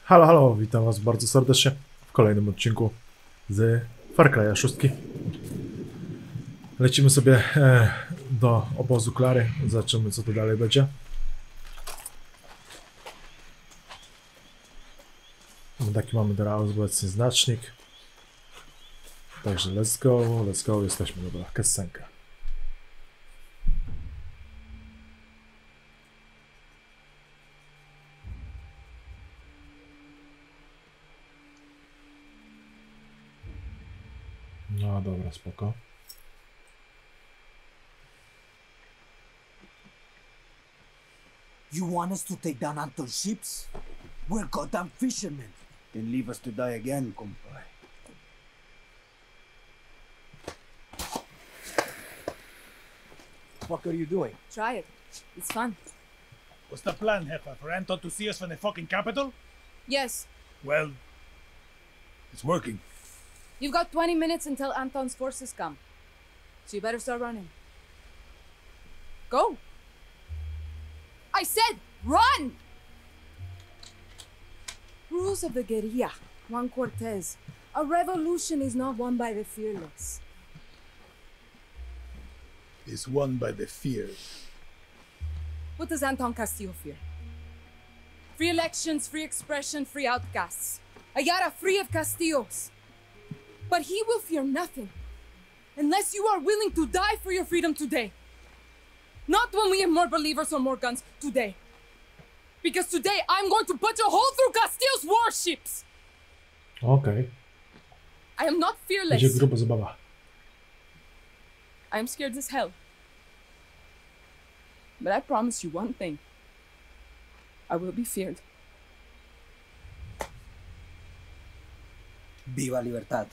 Halo, halo, witam was bardzo serdecznie w kolejnym odcinku z Far Cry'a 6. Lecimy sobie do obozu Klary, zobaczymy co to dalej będzie. Taki mamy teraz obecnie znacznik. Także let's go, jesteśmy, dobra, kascenka. No dobra, spoko. You want us to take down Anton's ships? We're goddamn fishermen. Then leave us to die again, compadre. What are you doing? Try it. It's fun. What's the plan, Jefa? For Anton to see us from the fucking capital? Yes, Well, it's working. you've got 20 minutes until Anton's forces come. So you better start running. Go! I said run! Rules of the guerrilla, Juan Cortez. A revolution is not won by the fearless. It's won by the fear. What does Anton Castillo fear? Free elections, free expression, free outcasts. Ayala free of Castillos. But he will fear nothing. Unless you are willing to die for your freedom today. Not when we have more believers or more guns, today. Because today I'm going to put a hole through Castillo's warships! Okej, I am not będzie fearless. gruba zabawa. I am scared as hell. But I promise you one thing. I will be feared. Viva libertad.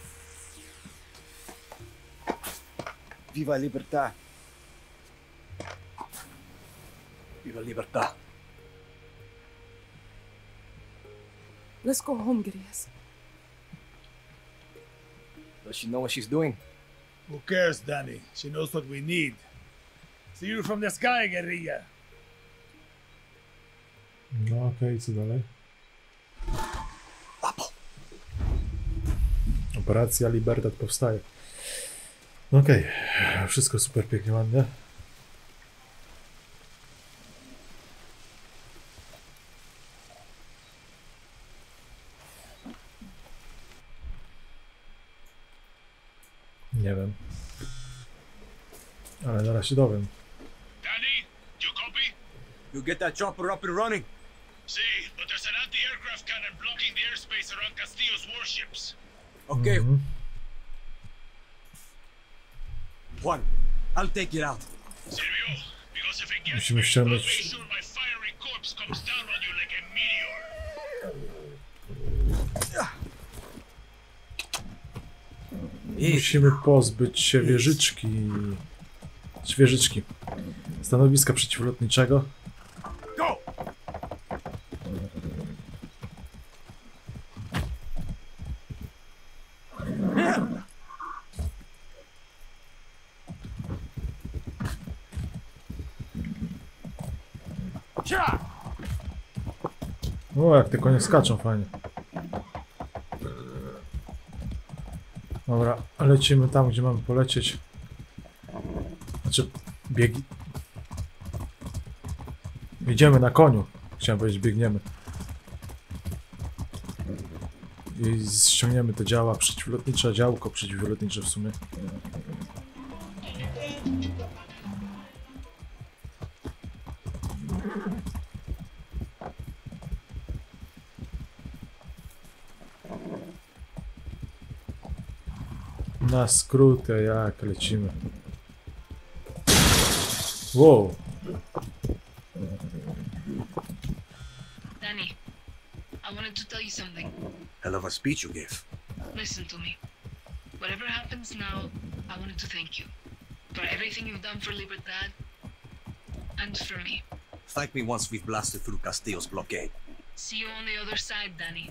Viva libertad. Viva libertad. Let's go home, guerrillas. Does she know what she's doing? Who cares, Danny? She knows what we need. See you from the sky, guerrilla. No okej, co dalej? Operacja Libertad powstaje. Okej, wszystko super pięknie, ładnie. Nie wiem. Ale zaraz się dowiem. Danny, you copy? You get that chopper up and running. See, but there's an anti-aircraft cannon blocking the airspace around Castillo's warships. Okay. Juan, I'll take it out. Silvio, because if it gets Musimy me, I'll ściągnąć. make sure my fiery corpse comes down on you like a meteor. Musimy pozbyć się wieżyczki. Stanowiska przeciwlotniczego. Go! O, jak te konie skaczą fajnie. Dobra, lecimy tam, gdzie mamy polecieć. Znaczy, biegi. Idziemy na koniu. Chciałem powiedzieć, biegniemy. I ściągniemy te działa przeciwlotnicze, działko przeciwlotnicze w sumie. Na skrótę, jak lecimy. Wow. Danny, I wanted to tell you something. Hell of a speech you gave. Listen to me. Whatever happens now, I wanted to thank you for everything you've done for Libertad and for me. Thank me once we've blasted through Castillo's blockade. See you on the other side, Danny.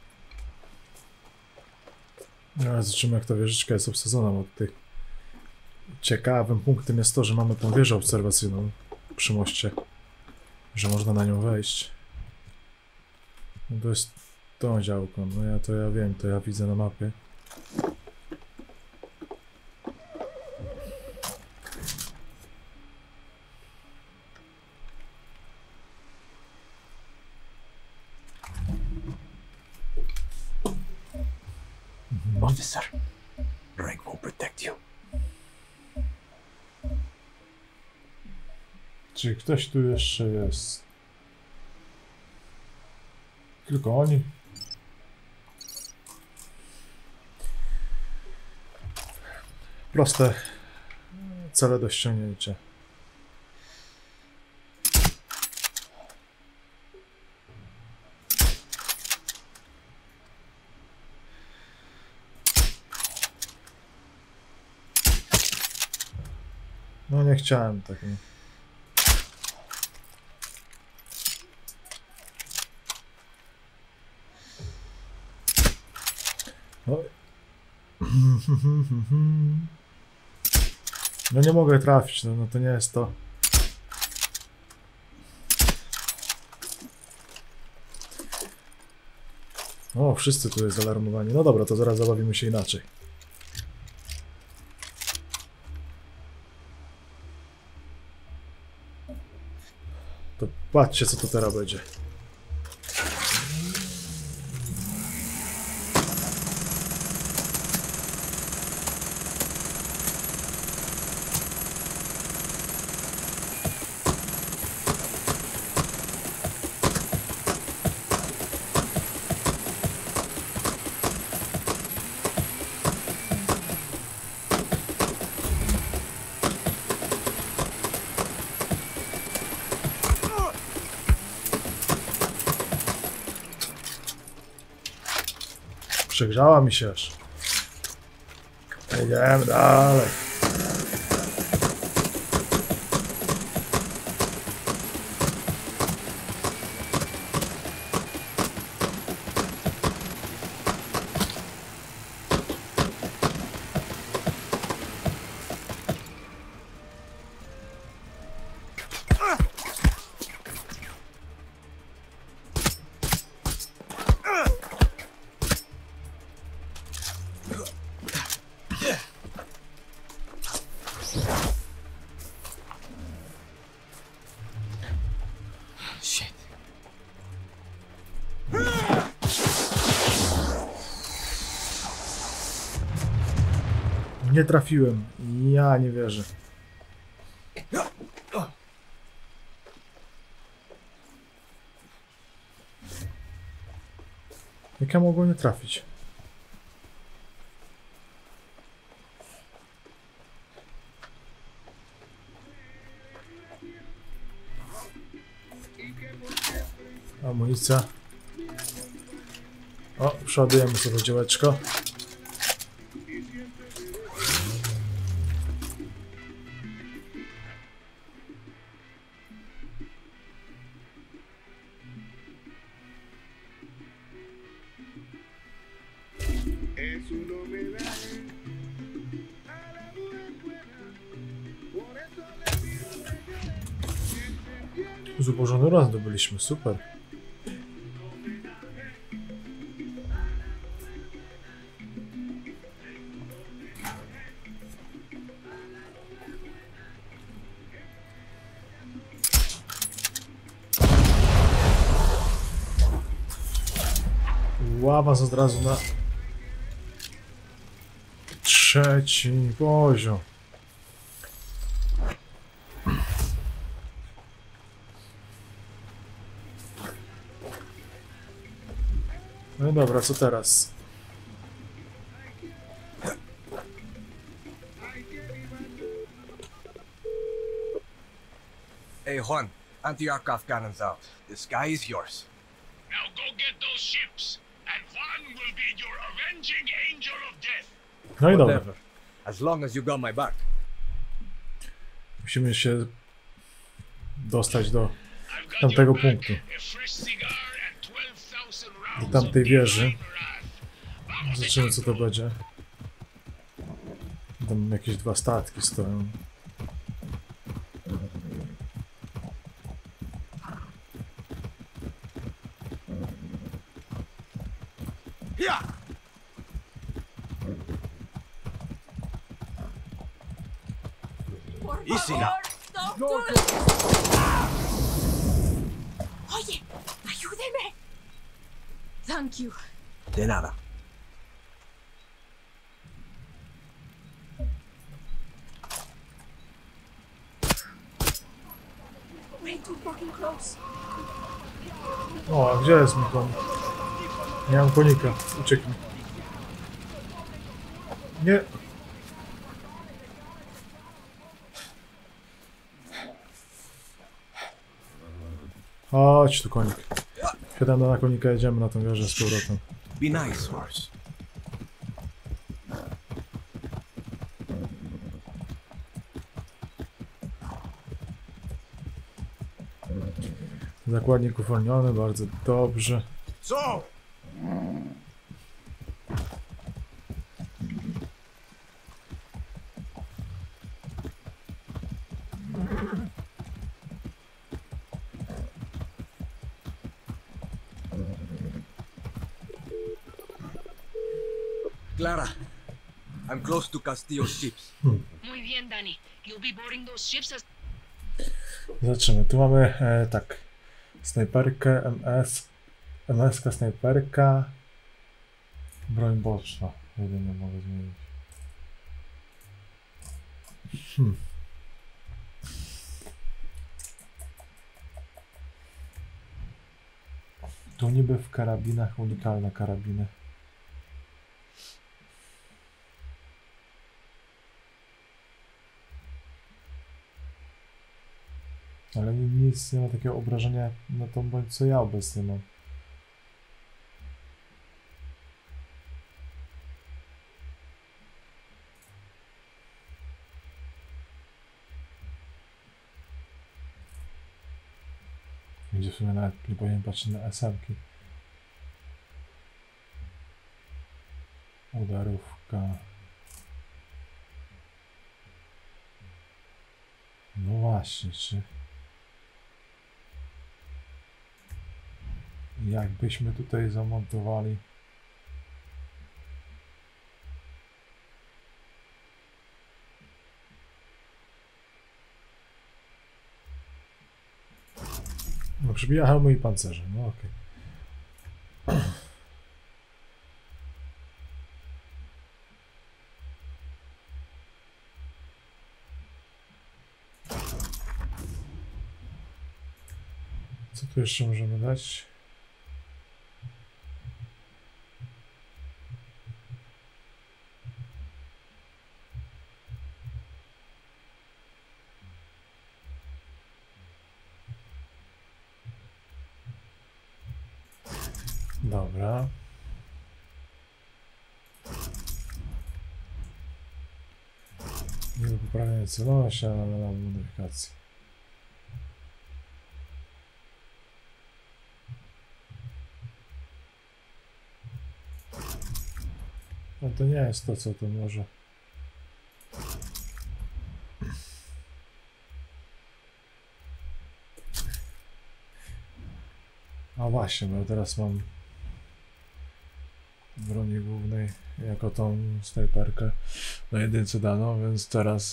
No, zobaczymy, jak ta wieżyczka jest obsadzona od tych. Ciekawym punktem jest to, że mamy tą wieżę obserwacyjną przy moście, że można na nią wejść. No to jest tą działką, no ja wiem, to ja widzę na mapie. Officer, rank will protect you. Czy ktoś tu jeszcze jest? Tylko oni? Proste cele do ściągnięcia. No nie chciałem tak. Nie. No. No nie mogę trafić, no to nie jest to. O, wszyscy tu jest zalarmowani. No dobra, to zaraz zabawimy się inaczej. To patrzcie, co to teraz będzie. Przegrzała mi się aż. Jedziemy dalej. Nie trafiłem. Ja nie wierzę. Jak ja mogłem nie trafić? Amunicja. O, przeładujemy sobie działeczko. Zubożony raz zdobyliśmy, super. Ławaz od razu na trzeci poziom. No dobra, co teraz? Hey, Juan, anti-aircraft cannons out. The sky is yours. Now go get those ships, and Juan will be your avenging angel of death. No i dobra. Whatever. As long as you got my back. Musimy się dostać do I've got tamtego your back, punktu. a fresh cigar and 12,000 Do rounds tamtej of wieży. divine wrath. Zobaczymy, co to będzie. Tam jakieś dwa statki stoją. Easy now. Oye, ayúdeme. Thank you. De nada. Way too fucking close. O, a gdzie jest mój konik? Nie mam konika. Ucieknij. Nie. Chodź tu, konik. Siadamy na konika, jedziemy na tą wieżę z powrotem. Be nice, horse. Zakładnik uwolniony, bardzo dobrze. So, Clara, I'm close to Castillo's ships. Muy bien, Danny. You'll be boarding those ships as Zobaczymy, tu mamy tak. Snajperkę, MS-ka, snajperka. Broń boczna. Jedynie mogę zmienić. Tu niby w karabinach unikalne karabiny. Ale nic nie ma takiego obrażenia na tą broń, co ja obecnie mam. Gdzie w sumie nawet nie powinien patrzeć na SM-ki. Udarówka. No właśnie, czy... Jakbyśmy tutaj zamontowali... No przybija hełmy i pancerze, no okej. Co tu jeszcze możemy dać? Dobra. Nie do poprawienia celowości, ale na modyfikację. No to nie jest to, co to może. A właśnie, bo ja teraz mam w broni głównej jako tą snajperkę na jedynce daną, więc teraz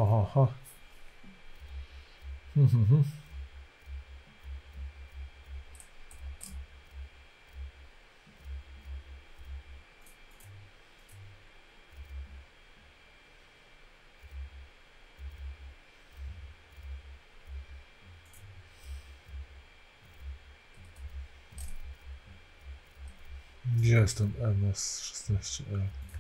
Gdzie jest ten MS-16L?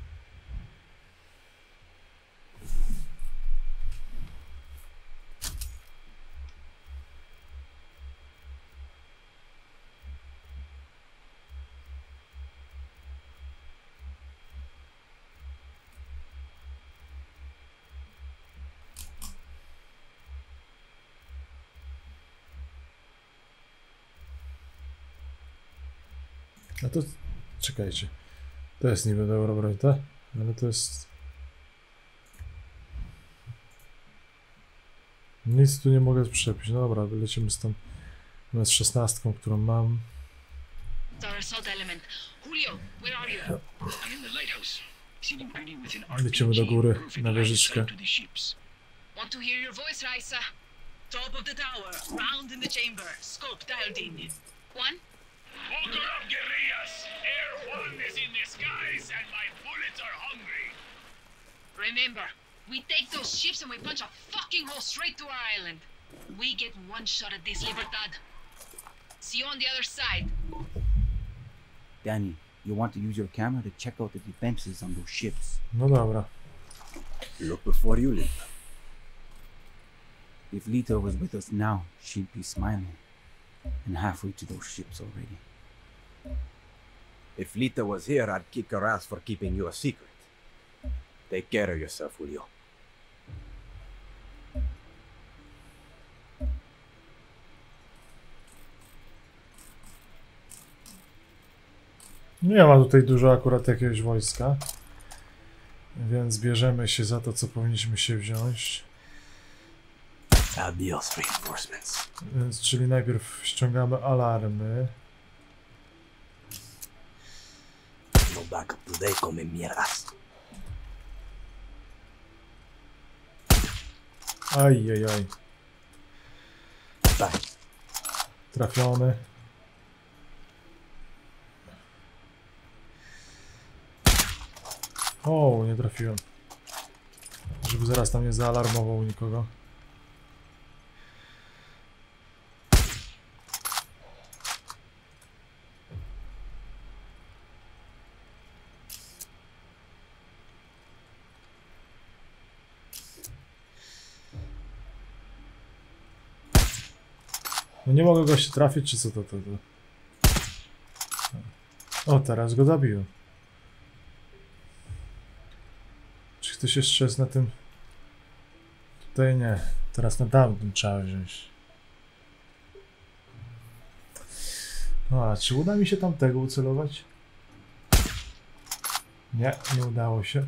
A to... Czekajcie. To jest niby dobra broń, tak? Ale to jest... Nic tu nie mogę przepić. No dobra, lecimy z tą MS-16, którą mam. It's our assault element. Julio, where are you? I'm in the lighthouse. Sitting pretty within Lecimy do góry, perfect na line of wieżyczkę. sight to the ships. Want to hear your voice, Raisa? Top of the tower, round in the chamber, scope dialed in. One? Walker up, guerrillas! Air One is in the skies and my bullets are hungry. Remember, we take those ships and we punch a fucking hole straight to our island. We get one shot at this, Libertad. See you on the other side. Danny, you want to use your camera to check out the defenses on those ships. No dobra. Look before you leap. If Lita was with us now, she'd be smiling. And halfway to those ships already. If Lita was here, I'd kick her ass for keeping you a secret. Take care of yourself, Julio. Nie ma tutaj dużo akurat jakiegoś wojska. Więc bierzemy się za to, co powinniśmy się wziąć. Adios, reinforcements. Więc, czyli najpierw ściągamy alarmy. No backup today, come mierdas. Ajajaj. Tak. Trafiony. O, nie trafiłem. Żeby zaraz tam nie zaalarmował nikogo. No nie mogę go się trafić, czy co to? O, teraz go zabiłem. Czy ktoś jeszcze jest na tym? Tutaj nie. Teraz na tamtym trzeba wziąć. A, czy uda mi się tamtego ucelować? Nie, nie udało się.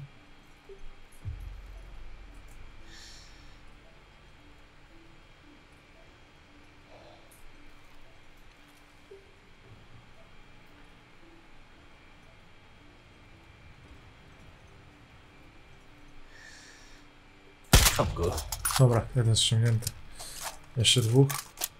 Dobra, jeden ściągnięty. Jeszcze dwóch.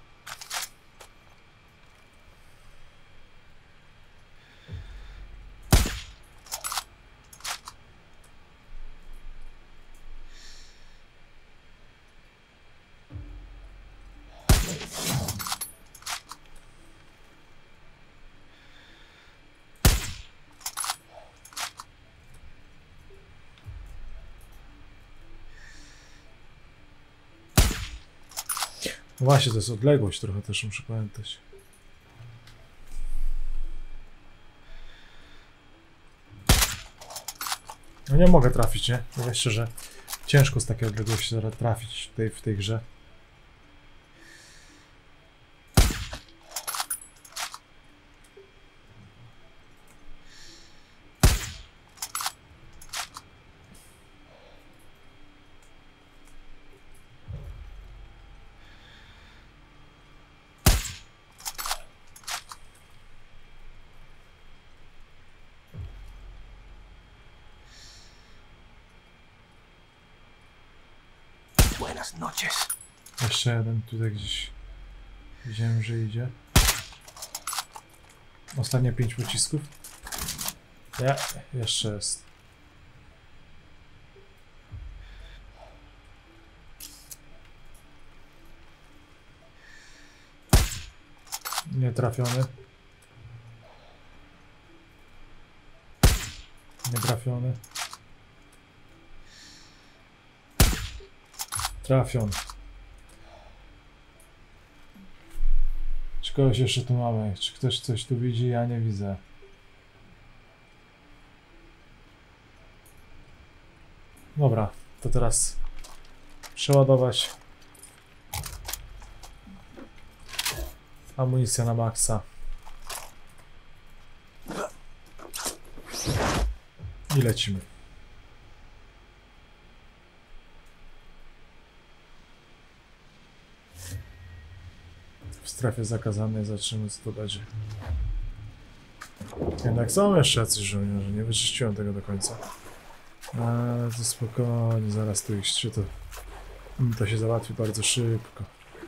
Właśnie, to jest odległość trochę też, muszę pamiętać. No nie mogę trafić, nie? Mówię szczerze, ciężko z takiej odległości zaraz trafić w tej grze. Buenas noches. Jeszcze jeden tutaj gdzieś. Widziałem, że idzie. Ostatnie 5 pocisków. Nie, jeszcze jest. Nie trafiony. Nie trafiony. Trafiony. Czy kogoś jeszcze tu mamy? Czy ktoś coś tu widzi? Ja nie widzę. Dobra, to teraz przeładować. Amunicja na maksa. I lecimy. W strefie zakazanej zobaczymy, co to będzie. Jednak są jeszcze jacyś żołnierze, nie wyczyściłem tego do końca. Ale to spokojnie, zaraz tu ich szczytu. To się załatwi bardzo szybko.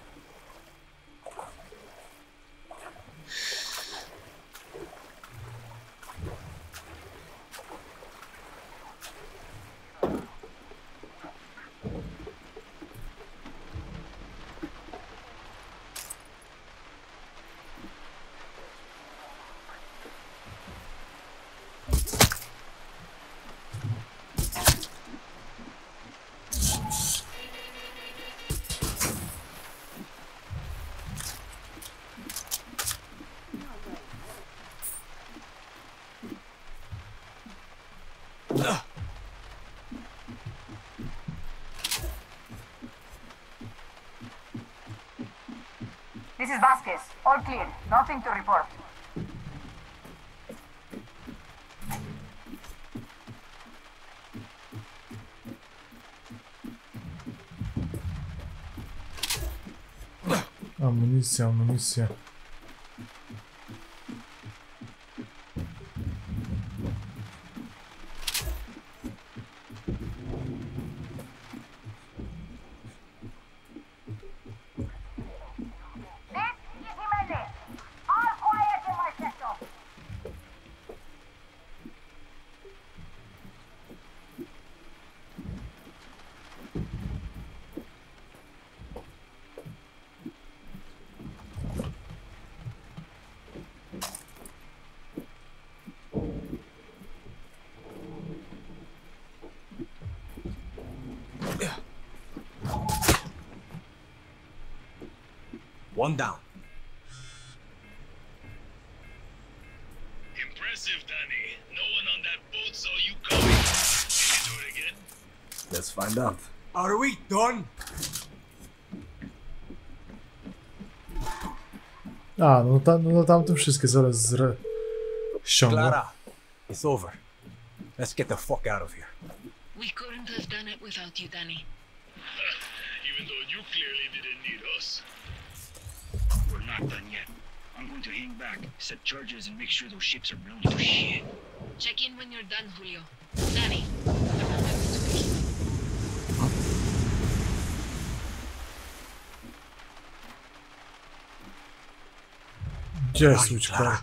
This is Vasquez. All clear. Nothing to report. Amunicja, amunicja. One down. Impressive, Danny. No one on that boat saw you coming. Can you do it again? Let's find out. Are we done? A, no tamte wszystkie zaraz ściągnę. Clara, it's over. Let's get the fuck out of here. We couldn't have done it without you, Danny. Even though you clearly didn't need us. We're not done yet. I'm going to hang back, set charges, and make sure those ships are blown to shit. Check in when you're done, Julio. Danny, remember to keep. Gdzie jest łódźka?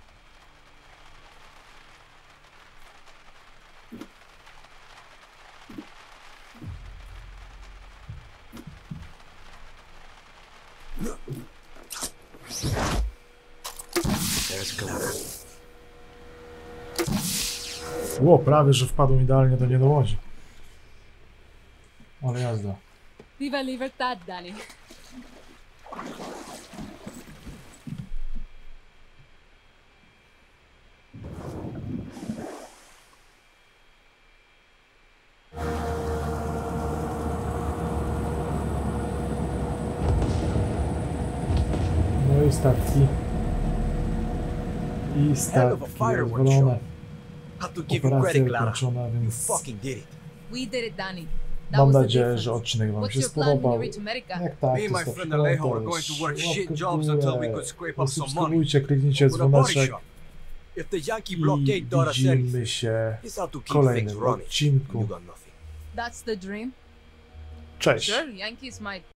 Ło, prawie, że wpadł idealnie do niedowodzi. Ale jazda. Viva Libertad, Danny. No i statki. I statki rozwalone. Operacja wykończona, więc We did it, Danny. mam nadzieję, że odcinek wam się spodobał. Jak tak, to stawcie komentarz, łapkę w górę, subskrybujcie, kliknijcie dzwoneczek i widzimy się w kolejnym odcinku. That's the dream. Cześć! Sure, Yankees might